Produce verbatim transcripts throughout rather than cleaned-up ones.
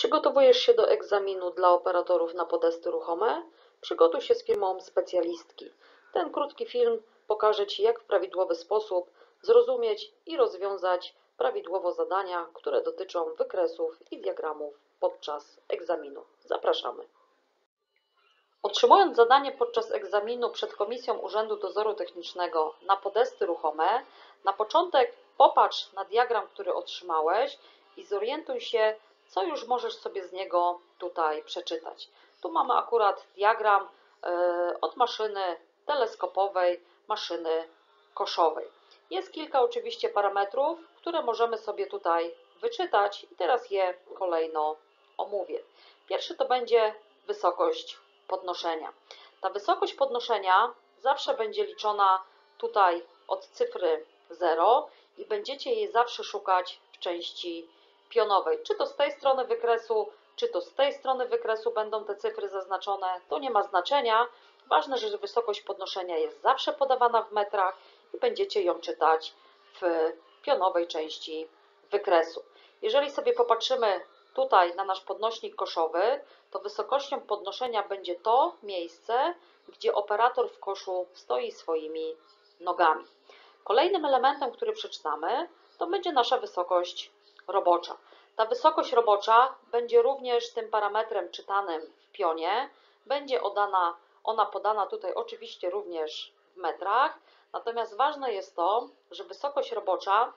Przygotowujesz się do egzaminu dla operatorów na podesty ruchome? Przygotuj się z filmem specjalistki. Ten krótki film pokaże Ci, jak w prawidłowy sposób zrozumieć i rozwiązać prawidłowo zadania, które dotyczą wykresów i diagramów podczas egzaminu. Zapraszamy. Otrzymując zadanie podczas egzaminu przed Komisją Urzędu Dozoru Technicznego na podesty ruchome, na początek popatrz na diagram, który otrzymałeś i zorientuj się, co już możesz sobie z niego tutaj przeczytać. Tu mamy akurat diagram od maszyny teleskopowej, maszyny koszowej. Jest kilka oczywiście parametrów, które możemy sobie tutaj wyczytać i teraz je kolejno omówię. Pierwszy to będzie wysokość podnoszenia. Ta wysokość podnoszenia zawsze będzie liczona tutaj od cyfry zero i będziecie jej zawsze szukać w części pionowej. Czy to z tej strony wykresu, czy to z tej strony wykresu będą te cyfry zaznaczone, to nie ma znaczenia. Ważne, że wysokość podnoszenia jest zawsze podawana w metrach i będziecie ją czytać w pionowej części wykresu. Jeżeli sobie popatrzymy tutaj na nasz podnośnik koszowy, to wysokością podnoszenia będzie to miejsce, gdzie operator w koszu stoi swoimi nogami. Kolejnym elementem, który przeczytamy, to będzie nasza wysokość robocza. Ta wysokość robocza będzie również tym parametrem czytanym w pionie. Będzie odana, ona podana tutaj oczywiście również w metrach, natomiast ważne jest to, że wysokość robocza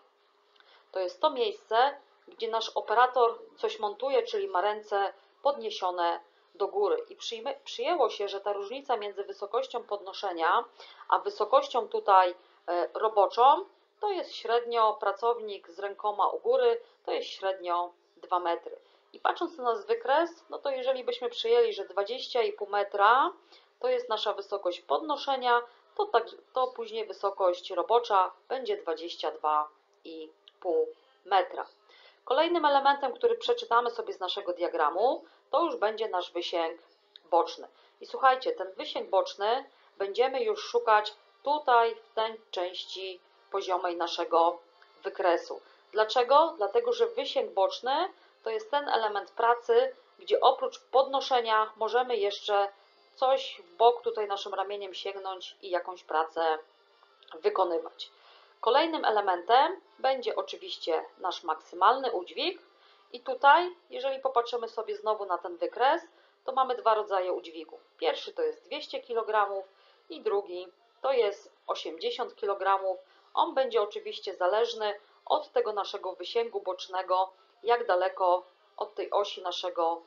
to jest to miejsce, gdzie nasz operator coś montuje, czyli ma ręce podniesione do góry. I przyjęło się, że ta różnica między wysokością podnoszenia a wysokością tutaj roboczą to jest średnio pracownik z rękoma u góry, to jest średnio dwa metry. I patrząc na nasz wykres, no to jeżeli byśmy przyjęli, że dwadzieścia i pół metra to jest nasza wysokość podnoszenia, to, tak, to później wysokość robocza będzie dwadzieścia dwa i pół metra. Kolejnym elementem, który przeczytamy sobie z naszego diagramu, to już będzie nasz wysięg boczny. I słuchajcie, ten wysięg boczny będziemy już szukać tutaj, w tej części poziomej naszego wykresu. Dlaczego? Dlatego, że wysięg boczny to jest ten element pracy, gdzie oprócz podnoszenia możemy jeszcze coś w bok tutaj naszym ramieniem sięgnąć i jakąś pracę wykonywać. Kolejnym elementem będzie oczywiście nasz maksymalny udźwig i tutaj, jeżeli popatrzymy sobie znowu na ten wykres, to mamy dwa rodzaje udźwigu. Pierwszy to jest dwieście kilogramów i drugi to jest osiemdziesiąt kilogramów. On będzie oczywiście zależny od tego naszego wysięgu bocznego, jak daleko od tej osi naszego,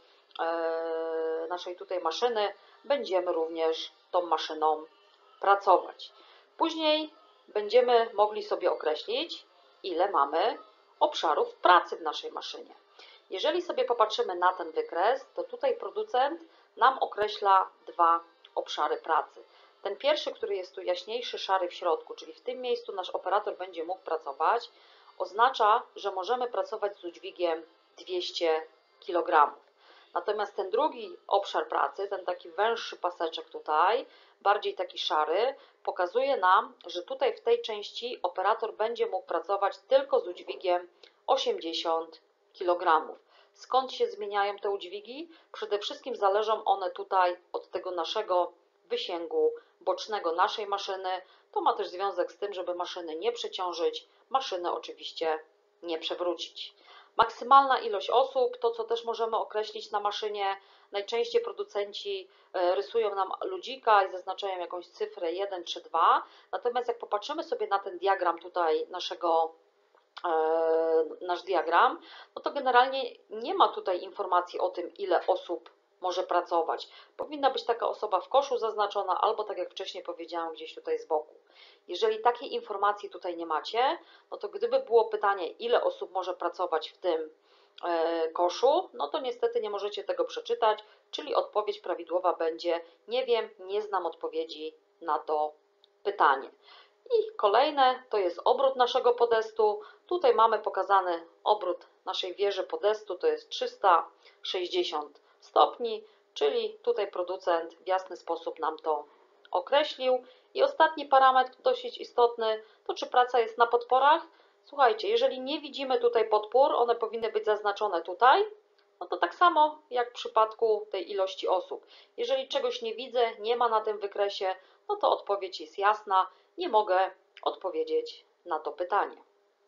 e, naszej tutaj maszyny będziemy również tą maszyną pracować. Później będziemy mogli sobie określić, ile mamy obszarów pracy w naszej maszynie. Jeżeli sobie popatrzymy na ten wykres, to tutaj producent nam określa dwa obszary pracy. Ten pierwszy, który jest tu jaśniejszy, szary w środku, czyli w tym miejscu nasz operator będzie mógł pracować, oznacza, że możemy pracować z udźwigiem dwieście kilogramów. Natomiast ten drugi obszar pracy, ten taki węższy paseczek tutaj, bardziej taki szary, pokazuje nam, że tutaj w tej części operator będzie mógł pracować tylko z udźwigiem osiemdziesiąt kilogramów. Skąd się zmieniają te udźwigi? Przede wszystkim zależą one tutaj od tego naszego wysięgu bocznego naszej maszyny. To ma też związek z tym, żeby maszyny nie przeciążyć, maszyny oczywiście nie przewrócić. Maksymalna ilość osób, to co też możemy określić na maszynie, najczęściej producenci rysują nam ludzika i zaznaczają jakąś cyfrę jeden czy dwa, natomiast jak popatrzymy sobie na ten diagram tutaj naszego, e, nasz diagram, no to generalnie nie ma tutaj informacji o tym, ile osób może pracować. Powinna być taka osoba w koszu zaznaczona, albo tak jak wcześniej powiedziałam, gdzieś tutaj z boku. Jeżeli takiej informacji tutaj nie macie, no to gdyby było pytanie, ile osób może pracować w tym koszu, no to niestety nie możecie tego przeczytać, czyli odpowiedź prawidłowa będzie nie wiem, nie znam odpowiedzi na to pytanie. I kolejne to jest obrót naszego podestu. Tutaj mamy pokazany obrót naszej wieży podestu, to jest trzysta sześćdziesiąt stopni, czyli tutaj producent w jasny sposób nam to określił. I ostatni parametr dosyć istotny, to czy praca jest na podporach. Słuchajcie, jeżeli nie widzimy tutaj podpór, one powinny być zaznaczone tutaj, No to tak samo jak w przypadku tej ilości osób. Jeżeli czegoś nie widzę, nie ma na tym wykresie, no to odpowiedź jest jasna, nie mogę odpowiedzieć na to pytanie.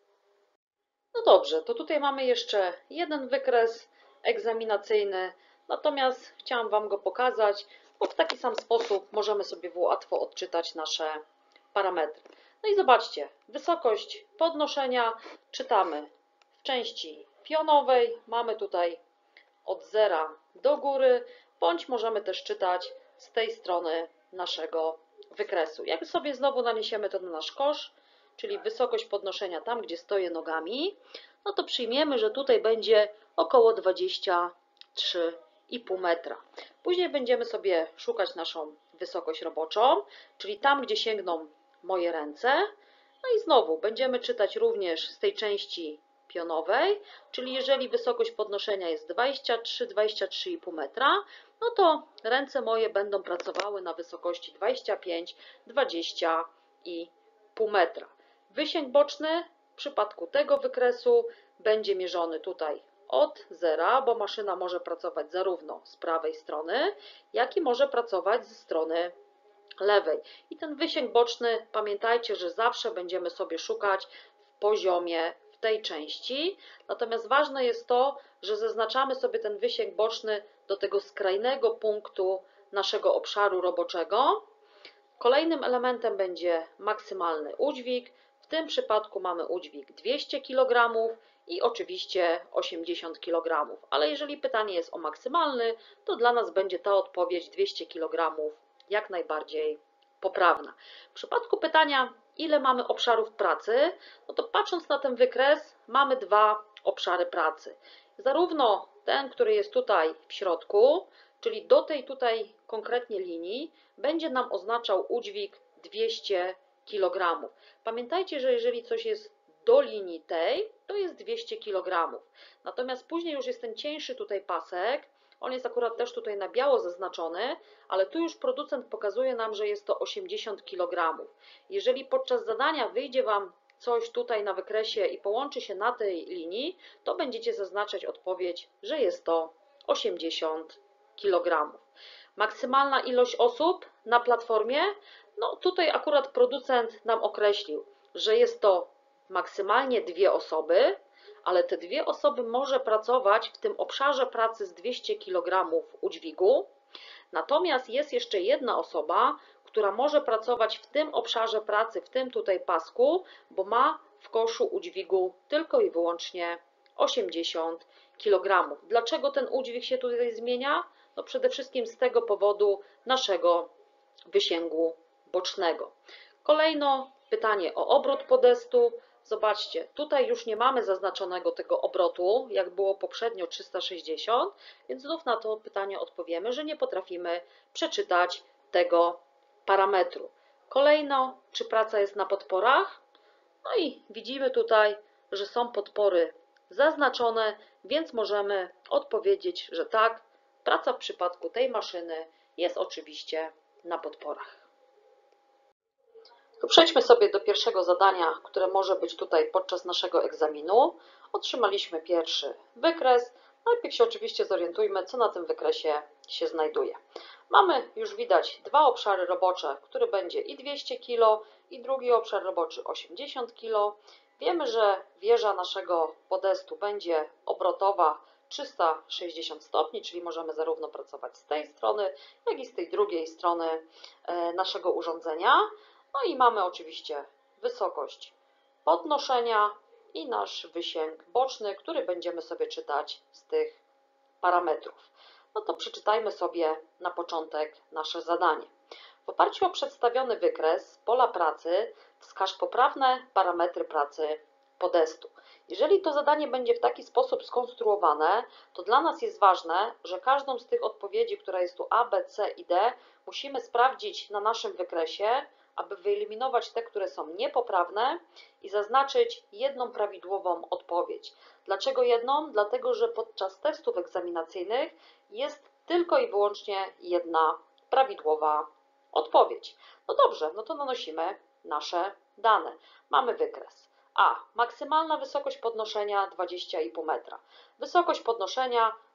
No dobrze, to tutaj mamy jeszcze jeden wykres egzaminacyjny, natomiast chciałam Wam go pokazać, bo w taki sam sposób możemy sobie łatwo odczytać nasze parametry. No i zobaczcie, wysokość podnoszenia czytamy w części pionowej, mamy tutaj od zera do góry, bądź możemy też czytać z tej strony naszego wykresu. Jak sobie znowu naniesiemy to na nasz kosz, czyli wysokość podnoszenia tam, gdzie stoję nogami, no to przyjmiemy, że tutaj będzie około dwadzieścia trzy i pół metra. Później będziemy sobie szukać naszą wysokość roboczą, czyli tam, gdzie sięgną moje ręce. No i znowu będziemy czytać również z tej części pionowej, czyli jeżeli wysokość podnoszenia jest dwadzieścia trzy do dwudziestu trzech i pół metra, no to ręce moje będą pracowały na wysokości dwadzieścia pięć do dwudziestu i pół metra. Wysięg boczny w przypadku tego wykresu będzie mierzony tutaj od zera, bo maszyna może pracować zarówno z prawej strony, jak i może pracować ze strony lewej. I ten wysięg boczny, pamiętajcie, że zawsze będziemy sobie szukać w poziomie w tej części. Natomiast ważne jest to, że zaznaczamy sobie ten wysięg boczny do tego skrajnego punktu naszego obszaru roboczego. Kolejnym elementem będzie maksymalny udźwig. W tym przypadku mamy udźwig dwieście kilogramów i oczywiście osiemdziesiąt kilogramów. Ale jeżeli pytanie jest o maksymalny, to dla nas będzie ta odpowiedź dwieście kilogramów jak najbardziej poprawna. W przypadku pytania, ile mamy obszarów pracy, no to patrząc na ten wykres, mamy dwa obszary pracy. Zarówno ten, który jest tutaj w środku, czyli do tej tutaj konkretnie linii, będzie nam oznaczał udźwig dwieście kilogramów. Pamiętajcie, że jeżeli coś jest do linii tej, to jest dwieście kilogramów. Natomiast później już jest ten cieńszy tutaj pasek, on jest akurat też tutaj na biało zaznaczony, ale tu już producent pokazuje nam, że jest to osiemdziesiąt kilogramów. Jeżeli podczas zadania wyjdzie Wam coś tutaj na wykresie i połączy się na tej linii, to będziecie zaznaczać odpowiedź, że jest to osiemdziesiąt kilogramów. Maksymalna ilość osób na platformie, no tutaj akurat producent nam określił, że jest to maksymalnie dwie osoby, ale te dwie osoby może pracować w tym obszarze pracy z dwieście kilogramów udźwigu. Natomiast jest jeszcze jedna osoba, która może pracować w tym obszarze pracy, w tym tutaj pasku, bo ma w koszu udźwigu tylko i wyłącznie osiemdziesiąt kilogramów. Dlaczego ten udźwig się tutaj zmienia? No przede wszystkim z tego powodu naszego wysięgu bocznego. Kolejno pytanie o obrót podestu. Zobaczcie, tutaj już nie mamy zaznaczonego tego obrotu, jak było poprzednio trzysta sześćdziesiąt, więc znów na to pytanie odpowiemy, że nie potrafimy przeczytać tego parametru. Kolejno, czy praca jest na podporach? No i widzimy tutaj, że są podpory zaznaczone, więc możemy odpowiedzieć, że tak, praca w przypadku tej maszyny jest oczywiście na podporach. To przejdźmy sobie do pierwszego zadania, które może być tutaj podczas naszego egzaminu. Otrzymaliśmy pierwszy wykres. Najpierw się oczywiście zorientujmy, co na tym wykresie się znajduje. Mamy już widać dwa obszary robocze, który będzie i dwieście kilogramów, i drugi obszar roboczy osiemdziesiąt kilogramów. Wiemy, że wieża naszego podestu będzie obrotowa trzysta sześćdziesiąt stopni, czyli możemy zarówno pracować z tej strony, jak i z tej drugiej strony naszego urządzenia. No i mamy oczywiście wysokość podnoszenia i nasz wysięg boczny, który będziemy sobie czytać z tych parametrów. No to przeczytajmy sobie na początek nasze zadanie. W oparciu o przedstawiony wykres pola pracy wskaż poprawne parametry pracy podestu. Jeżeli to zadanie będzie w taki sposób skonstruowane, to dla nas jest ważne, że każdą z tych odpowiedzi, która jest tu A, B, C i D, musimy sprawdzić na naszym wykresie, aby wyeliminować te, które są niepoprawne i zaznaczyć jedną prawidłową odpowiedź. Dlaczego jedną? Dlatego, że podczas testów egzaminacyjnych jest tylko i wyłącznie jedna prawidłowa odpowiedź. No dobrze, no to nanosimy nasze dane. Mamy wykres. A. Maksymalna wysokość podnoszenia dwadzieścia i pół metra. Wysokość podnoszenia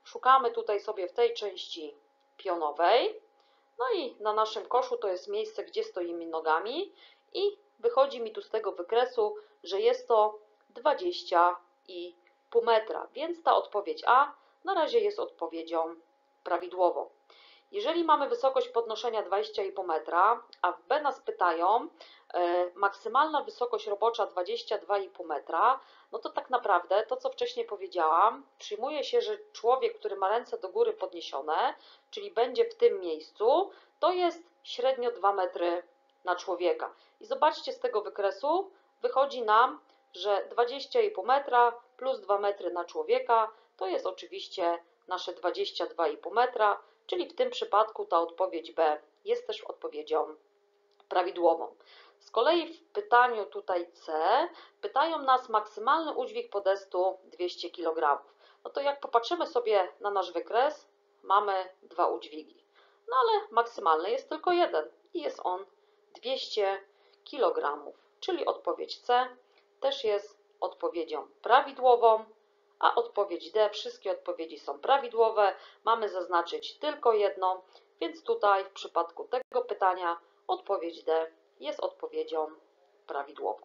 Szukamy tutaj sobie w tej części pionowej. No i na naszym koszu to jest miejsce, gdzie stoimy nogami i wychodzi mi tu z tego wykresu, że jest to dwadzieścia i pół metra, więc ta odpowiedź A na razie jest odpowiedzią prawidłową. Jeżeli mamy wysokość podnoszenia dwadzieścia i pół metra, a w B nas pytają e, maksymalna wysokość robocza dwadzieścia dwa i pół metra, no to tak naprawdę to, co wcześniej powiedziałam, przyjmuje się, że człowiek, który ma ręce do góry podniesione, czyli będzie w tym miejscu, to jest średnio dwa metry na człowieka. I zobaczcie, z tego wykresu wychodzi nam, że dwadzieścia i pół metra plus dwa metry na człowieka to jest oczywiście nasze dwadzieścia dwa i pół metra, czyli w tym przypadku ta odpowiedź B jest też odpowiedzią prawidłową. Z kolei w pytaniu tutaj C pytają nas maksymalny udźwig podestu dwieście kilogramów. No to jak popatrzymy sobie na nasz wykres, mamy dwa udźwigi. No ale maksymalny jest tylko jeden i jest on dwieście kilogramów, czyli odpowiedź C też jest odpowiedzią prawidłową, a odpowiedź D, wszystkie odpowiedzi są prawidłowe, mamy zaznaczyć tylko jedną, więc tutaj w przypadku tego pytania odpowiedź D jest odpowiedzią prawidłową.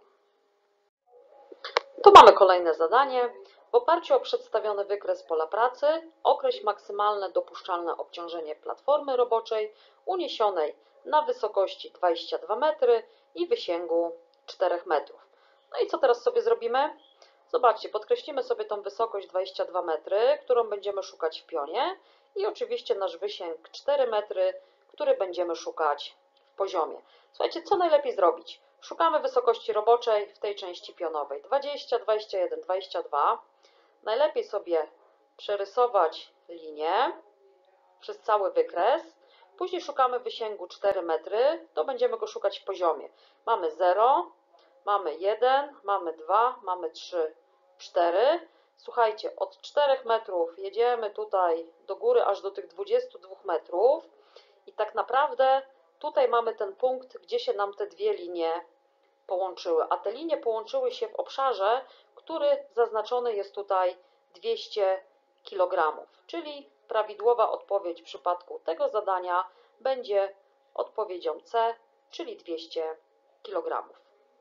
Tu mamy kolejne zadanie. W oparciu o przedstawiony wykres pola pracy określ maksymalne dopuszczalne obciążenie platformy roboczej uniesionej na wysokości dwadzieścia dwa metry i wysięgu cztery metrów. No i co teraz sobie zrobimy? Zobaczcie, podkreślimy sobie tą wysokość dwadzieścia dwa metry, którą będziemy szukać w pionie i oczywiście nasz wysięg cztery metry, który będziemy szukać w poziomie. Słuchajcie, co najlepiej zrobić? Szukamy wysokości roboczej w tej części pionowej dwadzieścia, dwadzieścia jeden, dwadzieścia dwa. Najlepiej sobie przerysować linię przez cały wykres. Później szukamy wysięgu cztery metry, to będziemy go szukać w poziomie. Mamy zero, mamy jeden, mamy dwa, mamy trzy, cztery. Słuchajcie, od czterech metrów jedziemy tutaj do góry aż do tych dwudziestu dwóch metrów i tak naprawdę tutaj mamy ten punkt, gdzie się nam te dwie linie połączyły, a te linie połączyły się w obszarze, który zaznaczony jest tutaj dwieście kilogramów, czyli prawidłowa odpowiedź w przypadku tego zadania będzie odpowiedzią C, czyli dwieście kilogramów.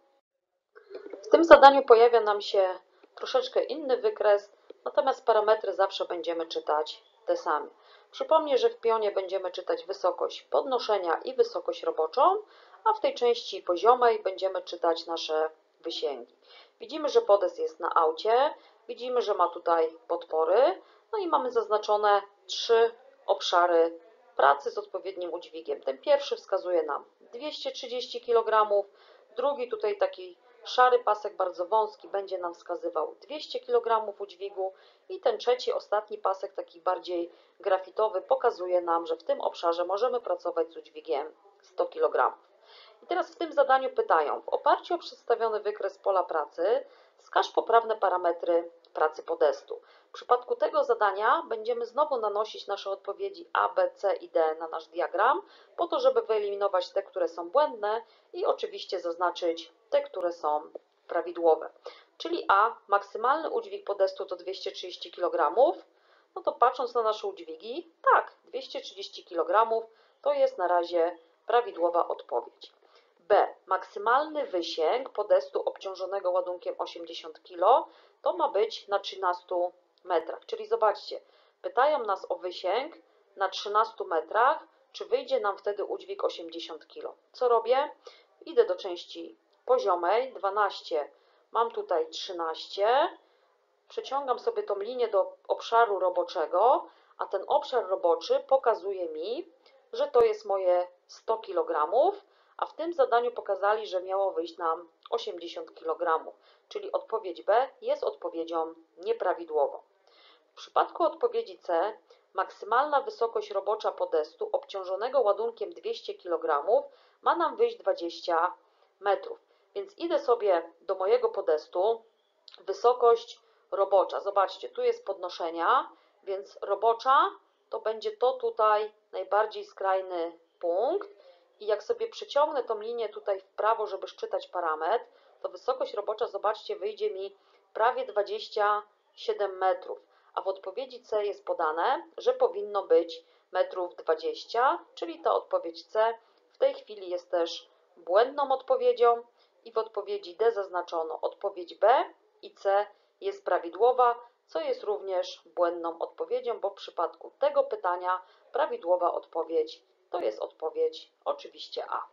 W tym zadaniu pojawia nam się troszeczkę inny wykres, natomiast parametry zawsze będziemy czytać te same. Przypomnę, że w pionie będziemy czytać wysokość podnoszenia i wysokość roboczą, a w tej części poziomej będziemy czytać nasze wysięgi. Widzimy, że podest jest na aucie, widzimy, że ma tutaj podpory, no i mamy zaznaczone trzy obszary pracy z odpowiednim udźwigiem. Ten pierwszy wskazuje nam dwieście trzydzieści kilogramów, drugi tutaj taki szary pasek bardzo wąski będzie nam wskazywał dwieście kilogramów udźwigu i ten trzeci, ostatni pasek, taki bardziej grafitowy, pokazuje nam, że w tym obszarze możemy pracować z udźwigiem sto kilogramów. I teraz w tym zadaniu pytają, w oparciu o przedstawiony wykres pola pracy wskaż poprawne parametry pracy podestu. W przypadku tego zadania będziemy znowu nanosić nasze odpowiedzi A, B, C i D na nasz diagram, po to, żeby wyeliminować te, które są błędne i oczywiście zaznaczyć te, które są prawidłowe. Czyli A, maksymalny udźwig podestu to dwieście trzydzieści kilogramów, no to patrząc na nasze udźwigi, tak, dwieście trzydzieści kilogramów to jest na razie prawidłowa odpowiedź. B, maksymalny wysięg podestu obciążonego ładunkiem osiemdziesiąt kilogramów to ma być na trzynastu metrach. Czyli zobaczcie, pytają nas o wysięg na trzynastu metrach, czy wyjdzie nam wtedy udźwig osiemdziesiąt kilogramów. Co robię? Idę do części poziomej, dwanaście, mam tutaj trzynaście, przeciągam sobie tą linię do obszaru roboczego, a ten obszar roboczy pokazuje mi, że to jest moje sto kilogramów, a w tym zadaniu pokazali, że miało wyjść nam osiemdziesiąt kilogramów, czyli odpowiedź B jest odpowiedzią nieprawidłową. W przypadku odpowiedzi C maksymalna wysokość robocza podestu obciążonego ładunkiem dwieście kilogramów ma nam wyjść dwadzieścia metrów. Więc idę sobie do mojego podestu, wysokość robocza. Zobaczcie, tu jest podnoszenia, więc robocza to będzie to tutaj najbardziej skrajny punkt. I jak sobie przeciągnę tą linię tutaj w prawo, żeby szczytać parametr, to wysokość robocza, zobaczcie, wyjdzie mi prawie dwadzieścia siedem metrów. a w odpowiedzi C jest podane, że powinno być metrów dwadzieścia, czyli ta odpowiedź C w tej chwili jest też błędną odpowiedzią i w odpowiedzi D zaznaczono odpowiedź B i C jest prawidłowa, co jest również błędną odpowiedzią, bo w przypadku tego pytania prawidłowa odpowiedź to jest odpowiedź oczywiście A.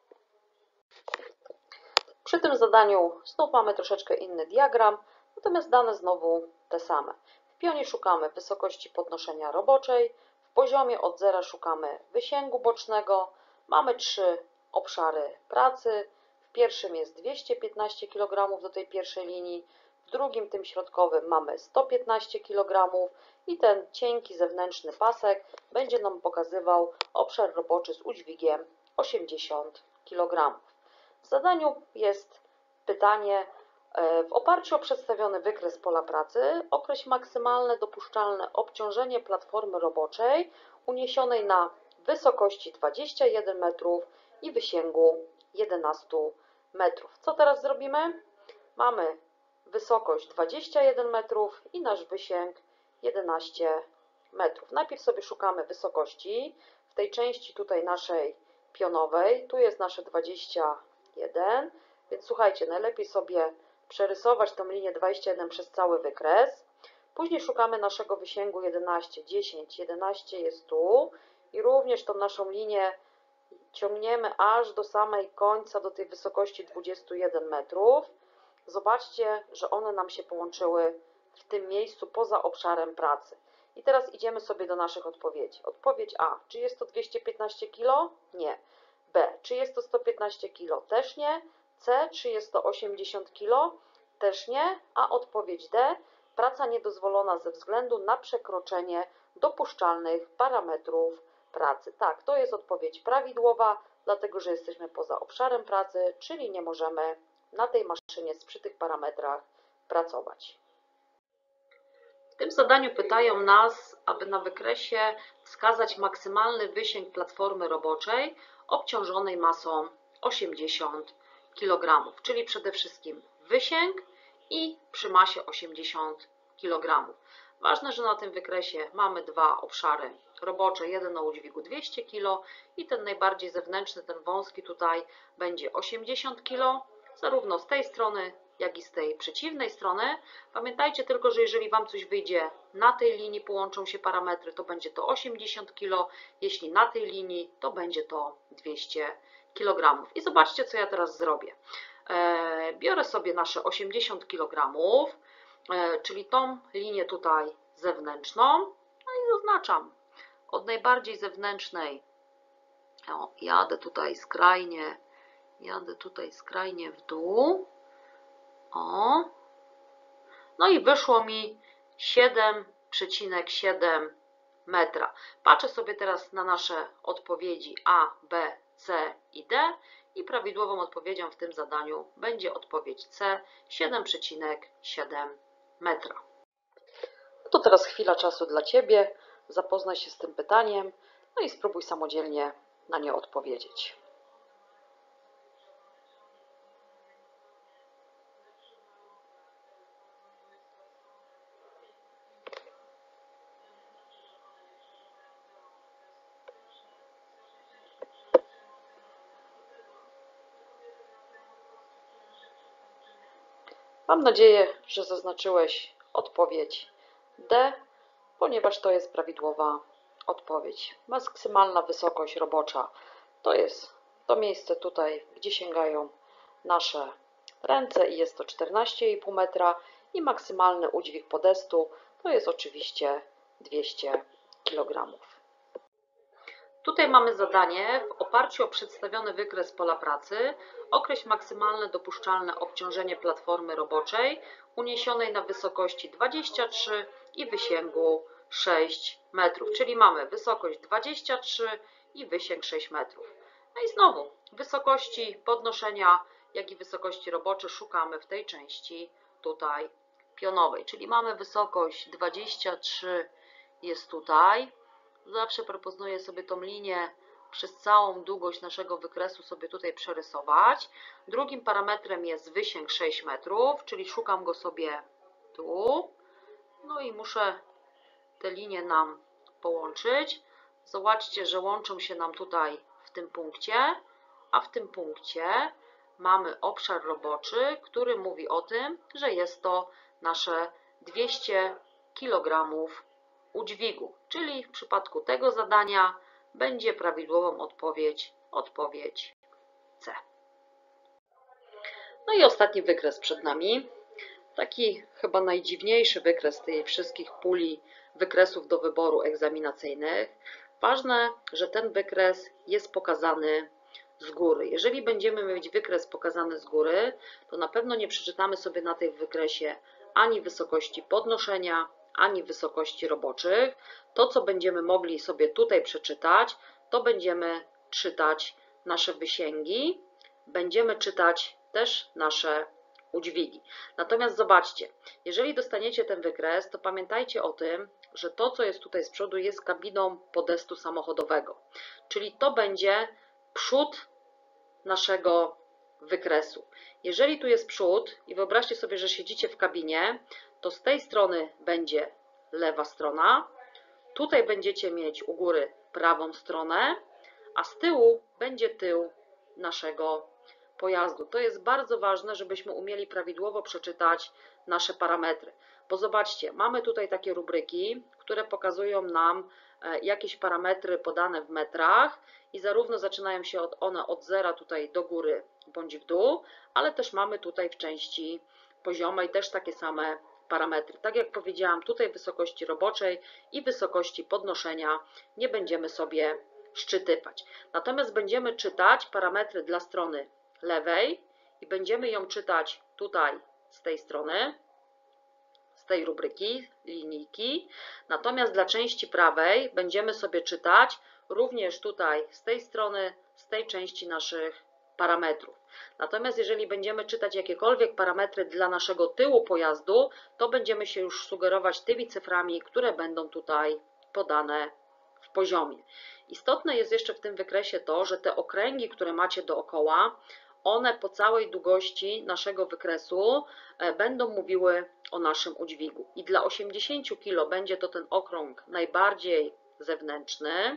Przy tym zadaniu znów mamy troszeczkę inny diagram, natomiast dane znowu te same. W pionie szukamy wysokości podnoszenia roboczej, w poziomie od zera szukamy wysięgu bocznego, mamy trzy obszary pracy, w pierwszym jest dwieście piętnaście kilogramów do tej pierwszej linii, w drugim, tym środkowym, mamy sto piętnaście kilogramów i ten cienki zewnętrzny pasek będzie nam pokazywał obszar roboczy z udźwigiem osiemdziesiąt kilogramów. W zadaniu jest pytanie: w oparciu o przedstawiony wykres pola pracy określ maksymalne dopuszczalne obciążenie platformy roboczej uniesionej na wysokości dwadzieścia jeden metrów i wysięgu jedenaście metrów. Co teraz zrobimy? Mamy wysokość dwadzieścia jeden metrów i nasz wysięg jedenaście metrów. Najpierw sobie szukamy wysokości w tej części tutaj naszej pionowej. Tu jest nasze dwadzieścia jeden, więc słuchajcie, najlepiej sobie przerysować tą linię dwadzieścia jeden przez cały wykres. Później szukamy naszego wysięgu jedenaście, dziesięć, jedenaście jest tu i również tą naszą linię ciągniemy aż do samej końca, do tej wysokości dwadzieścia jeden metrów. Zobaczcie, że one nam się połączyły w tym miejscu poza obszarem pracy. I teraz idziemy sobie do naszych odpowiedzi. Odpowiedź A. Czy jest to dwieście piętnaście kilo? Nie. B. Czy jest to sto piętnaście kilo? Też nie. C. Czy jest to osiemdziesiąt kilo? Też nie. A odpowiedź D. Praca niedozwolona ze względu na przekroczenie dopuszczalnych parametrów pracy. Tak, to jest odpowiedź prawidłowa, dlatego że jesteśmy poza obszarem pracy, czyli nie możemy na tej maszynie przy tych parametrach pracować. W tym zadaniu pytają nas, aby na wykresie wskazać maksymalny wysięg platformy roboczej obciążonej masą osiemdziesiąt kilogramów, czyli przede wszystkim wysięg i przy masie osiemdziesiąt kilogramów. Ważne, że na tym wykresie mamy dwa obszary robocze, jeden o udźwigu dwieście kilo i ten najbardziej zewnętrzny, ten wąski tutaj będzie osiemdziesiąt kilo, zarówno z tej strony, jak i z tej przeciwnej strony. Pamiętajcie tylko, że jeżeli Wam coś wyjdzie na tej linii, połączą się parametry, to będzie to osiemdziesiąt kilo, jeśli na tej linii, to będzie to dwieście kilogramów. I zobaczcie, co ja teraz zrobię. Biorę sobie nasze osiemdziesiąt kilogramów, czyli tą linię tutaj zewnętrzną, no i zaznaczam od najbardziej zewnętrznej, o, jadę tutaj skrajnie, jadę tutaj skrajnie w dół, o, no i wyszło mi siedem przecinek siedem metra. Patrzę sobie teraz na nasze odpowiedzi A, B, C i D i prawidłową odpowiedzią w tym zadaniu będzie odpowiedź C, siedem przecinek siedem metra. To teraz chwila czasu dla Ciebie, zapoznaj się z tym pytaniem, no i spróbuj samodzielnie na nie odpowiedzieć. Mam nadzieję, że zaznaczyłeś odpowiedź D, ponieważ to jest prawidłowa odpowiedź. Maksymalna wysokość robocza to jest to miejsce tutaj, gdzie sięgają nasze ręce i jest to czternaście i pół metra i maksymalny udźwig podestu to jest oczywiście dwieście kilogramów. Tutaj mamy zadanie: w oparciu o przedstawiony wykres pola pracy określ maksymalne dopuszczalne obciążenie platformy roboczej uniesionej na wysokości dwadzieścia trzy i wysięgu sześć metrów, czyli mamy wysokość dwadzieścia trzy i wysięg sześć metrów. No i znowu wysokości podnoszenia, jak i wysokości robocze szukamy w tej części tutaj pionowej, czyli mamy wysokość dwadzieścia trzy jest tutaj. Zawsze proponuję sobie tą linię przez całą długość naszego wykresu sobie tutaj przerysować. Drugim parametrem jest wysięg sześć metrów, czyli szukam go sobie tu. No i muszę te linie nam połączyć. Zobaczcie, że łączą się nam tutaj w tym punkcie, a w tym punkcie mamy obszar roboczy, który mówi o tym, że jest to nasze dwieście kilogramów udźwigu, czyli w przypadku tego zadania będzie prawidłową odpowiedź, odpowiedź C. No i ostatni wykres przed nami. Taki chyba najdziwniejszy wykres tych wszystkich puli wykresów do wyboru egzaminacyjnych. Ważne, że ten wykres jest pokazany z góry. Jeżeli będziemy mieć wykres pokazany z góry, to na pewno nie przeczytamy sobie na tym wykresie ani wysokości podnoszenia, ani wysokości roboczych. To, co będziemy mogli sobie tutaj przeczytać, to będziemy czytać nasze wysięgi, będziemy czytać też nasze udźwigi. Natomiast zobaczcie, jeżeli dostaniecie ten wykres, to pamiętajcie o tym, że to, co jest tutaj z przodu, jest kabiną podestu samochodowego. Czyli to będzie przód naszego wykresu. Jeżeli tu jest przód i wyobraźcie sobie, że siedzicie w kabinie, to z tej strony będzie lewa strona, tutaj będziecie mieć u góry prawą stronę, a z tyłu będzie tył naszego pojazdu. To jest bardzo ważne, żebyśmy umieli prawidłowo przeczytać nasze parametry. Bo zobaczcie, mamy tutaj takie rubryki, które pokazują nam jakieś parametry podane w metrach i zarówno zaczynają się od, one od zera tutaj do góry bądź w dół, ale też mamy tutaj w części poziomej też takie same parametry. Tak jak powiedziałam, tutaj wysokości roboczej i wysokości podnoszenia nie będziemy sobie szczytywać. Natomiast będziemy czytać parametry dla strony lewej i będziemy ją czytać tutaj z tej strony, z tej rubryki, linijki. Natomiast dla części prawej będziemy sobie czytać również tutaj z tej strony, z tej części naszych parametrów. Natomiast jeżeli będziemy czytać jakiekolwiek parametry dla naszego tyłu pojazdu, to będziemy się już sugerować tymi cyframi, które będą tutaj podane w poziomie. Istotne jest jeszcze w tym wykresie to, że te okręgi, które macie dookoła, one po całej długości naszego wykresu będą mówiły o naszym udźwigu. I dla osiemdziesięciu kilo będzie to ten okrąg najbardziej zewnętrzny.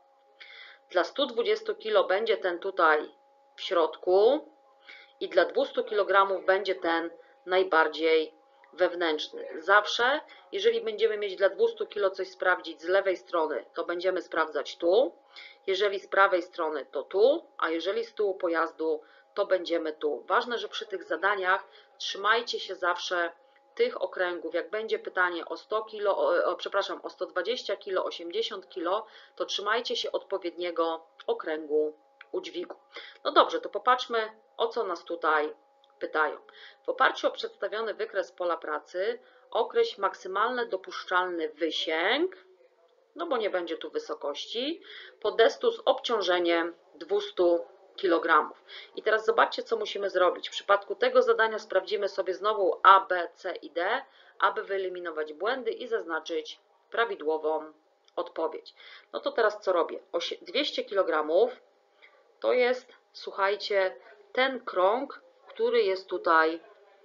Dla stu dwudziestu kilo będzie ten tutaj w środku i dla dwustu kilogramów będzie ten najbardziej wewnętrzny. Zawsze, jeżeli będziemy mieć dla dwustu kilo coś sprawdzić z lewej strony, to będziemy sprawdzać tu. Jeżeli z prawej strony, to tu, a jeżeli z tyłu pojazdu, to będziemy tu. Ważne, że przy tych zadaniach trzymajcie się zawsze tych okręgów. Jak będzie pytanie o sto kilo, o, o, przepraszam, o sto dwadzieścia kilo, osiemdziesiąt kilo, to trzymajcie się odpowiedniego okręgu udźwigu. No dobrze, to popatrzmy, o co nas tutaj pytają. W oparciu o przedstawiony wykres pola pracy określ maksymalny dopuszczalny wysięg, no bo nie będzie tu wysokości, podestu z obciążeniem dwieście kilogramów. I teraz zobaczcie, co musimy zrobić. W przypadku tego zadania sprawdzimy sobie znowu A, B, C i D, aby wyeliminować błędy i zaznaczyć prawidłową odpowiedź. No to teraz co robię? dwieście kilogramów to jest, słuchajcie, ten krąg, który jest tutaj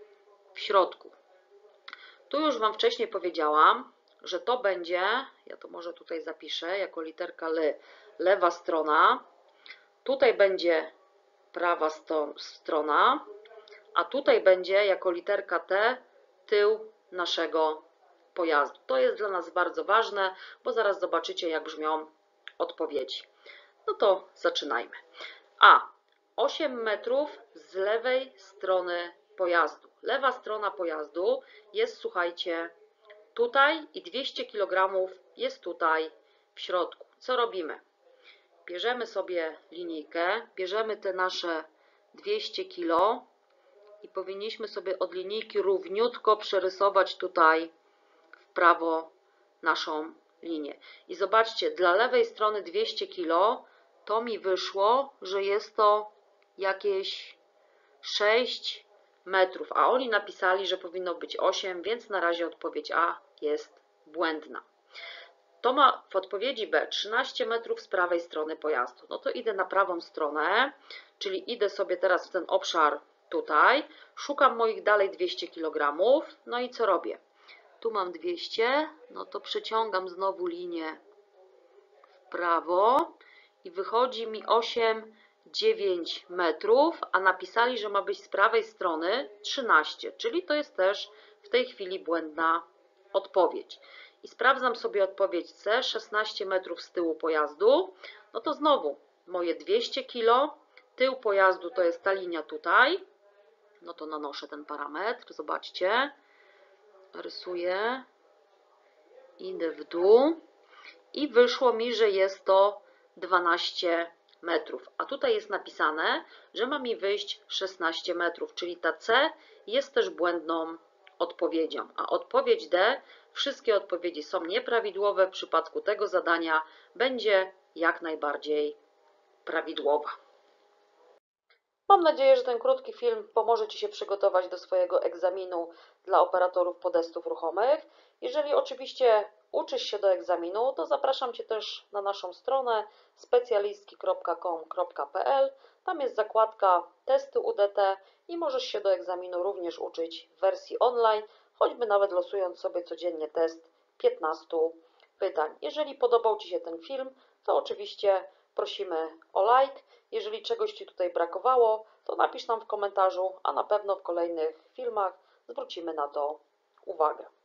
w środku. Tu już Wam wcześniej powiedziałam, że to będzie, ja to może tutaj zapiszę jako literka L, lewa strona, tutaj będzie prawa strona, a tutaj będzie jako literka T tył naszego pojazdu. To jest dla nas bardzo ważne, bo zaraz zobaczycie, jak brzmią odpowiedzi. No to zaczynajmy. A. osiem metrów z lewej strony pojazdu. Lewa strona pojazdu jest, słuchajcie, tutaj i dwieście kilogramów jest tutaj w środku. Co robimy? Bierzemy sobie linijkę, bierzemy te nasze dwieście kilo i powinniśmy sobie od linijki równiutko przerysować tutaj w prawo naszą linię. I zobaczcie, dla lewej strony dwieście kilo to mi wyszło, że jest to jakieś sześć metrów, a oni napisali, że powinno być osiem, więc na razie odpowiedź A jest błędna. To ma w odpowiedzi B trzynaście metrów z prawej strony pojazdu. No to idę na prawą stronę, czyli idę sobie teraz w ten obszar tutaj, szukam moich dalej dwieście kilogramów, no i co robię? Tu mam dwieście, no to przeciągam znowu linię w prawo i wychodzi mi osiem, dziewięć metrów, a napisali, że ma być z prawej strony trzynaście, czyli to jest też w tej chwili błędna odpowiedź. I sprawdzam sobie odpowiedź C, szesnaście metrów z tyłu pojazdu, no to znowu moje dwieście kilo, tył pojazdu to jest ta linia tutaj, no to nanoszę ten parametr, zobaczcie, rysuję, idę w dół i wyszło mi, że jest to dwanaście metrów. A tutaj jest napisane, że ma mi wyjść szesnaście metrów, czyli ta C jest też błędną odpowiedzią. A odpowiedź D, wszystkie odpowiedzi są nieprawidłowe, w przypadku tego zadania będzie jak najbardziej prawidłowa. Mam nadzieję, że ten krótki film pomoże Ci się przygotować do swojego egzaminu dla operatorów podestów ruchomych. Jeżeli oczywiście uczysz się do egzaminu, to zapraszam Cię też na naszą stronę specjalistki kropka com kropka p l. Tam jest zakładka testy U D T i możesz się do egzaminu również uczyć w wersji online, choćby nawet losując sobie codziennie test piętnastu pytań. Jeżeli podobał Ci się ten film, to oczywiście prosimy o like. Jeżeli czegoś Ci tutaj brakowało, to napisz nam w komentarzu, a na pewno w kolejnych filmach zwrócimy na to uwagę.